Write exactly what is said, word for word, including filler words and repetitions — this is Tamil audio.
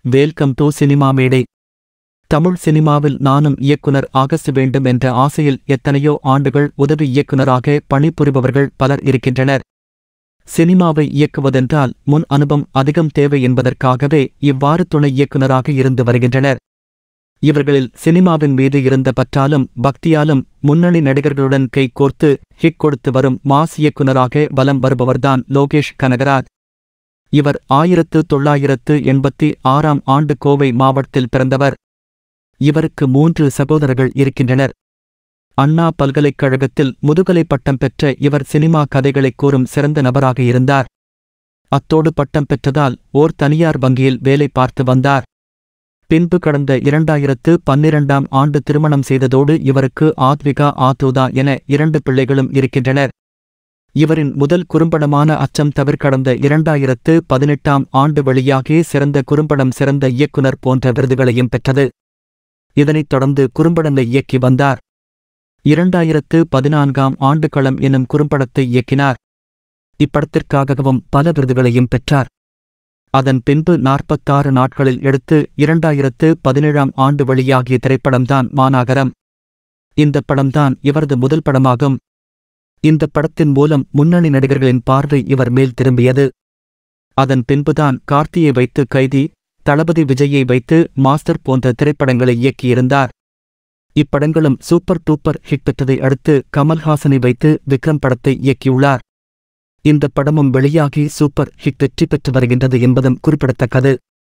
வெல்கம் டு சினிமா மேடை. தமிழ் சினிமாவில் நானும் இயக்குனர் ஆக வேண்டும் என்ற ஆசையில் எத்தனையோ ஆண்டுகள் உதவி இயக்குனராக பணிபுரிபவர்கள் பலர் இருக்கின்றனர். சினிமாவை இயக்குவதென்றால் முன் அனுபவம் அதிகம் தேவை என்பதற்காகவே இவ்வாறு துணை இயக்குனராக இருந்து வருகின்றனர். இவர்களில் சினிமாவின் மீது இருந்த பற்றாலும் பக்தியாலும் முன்னணி நடிகர்களுடன் கை கோர்த்து ஹிட் கொடுத்து வரும் மாஸ் இயக்குனராக வலம் வருபவர்தான் லோகேஷ் கனகராஜ். இவர் ஆயிரத்து தொள்ளாயிரத்து எண்பத்தி ஆறாம் ஆண்டு கோவை மாவட்டத்தில் பிறந்தவர். இவருக்கு மூன்று சகோதரர்கள் இருக்கின்றனர். அண்ணா பல்கலைக்கழகத்தில் முதுகலை பட்டம் பெற்ற இவர் சினிமா கதைகளை கூறும் சிறந்த நபராக இருந்தார். அத்தோடு பட்டம் பெற்றதால் ஓர் தனியார் வங்கியில் வேலை பார்த்து வந்தார். பின்பு கடந்த இரண்டாயிரத்து பன்னிரண்டாம் ஆண்டு திருமணம் செய்ததோடு இவருக்கு ஆத்விகா ஆத்துதா என இரண்டு பிள்ளைகளும் இருக்கின்றனர். இவரின் முதல் குறும்படமான அச்சம் தவிர கடந்த இரண்டாயிரத்து பதினெட்டாம் ஆண்டு வெளியாகி சிறந்த குறும்படம் சிறந்த இயக்குனர் போன்ற விருதுகளையும் பெற்றது. இதனைத் தொடர்ந்து குறும்படங்களை இயக்கி வந்தார். இரண்டாயிரத்து பதினான்காம் ஆண்டு களம் எனும் குறும்படத்தை இயக்கினார். இப்படத்திற்காகவும் பல விருதுகளையும் பெற்றார். அதன் பின்பு நாற்பத்தாறு நாட்களில் எடுத்து இரண்டாயிரத்து பதினேழாம் ஆண்டு வெளியாகிய திரைப்படம்தான் மாநகரம். இந்த படம்தான் இவரது முதல் படமாகும். இந்த படத்தின் மூலம் முன்னணி நடிகர்களின் பார்வை இவர் மேல் திரும்பியது. அதன் பின்புதான் கார்த்தியை வைத்து கைதி, தளபதி விஜயை வைத்து மாஸ்டர் போன்ற திரைப்படங்களை இயக்கியிருந்தார். இப்படங்களும் சூப்பர் டூப்பர் ஹிட் பெற்றதை அடுத்து கமல்ஹாசனை வைத்து விக்ரம் படத்தை இயக்கியுள்ளார். இந்த படமும் வெளியாகி சூப்பர் ஹிட் வெற்றி பெற்று வருகின்றது என்பதும் குறிப்பிடத்தக்கது.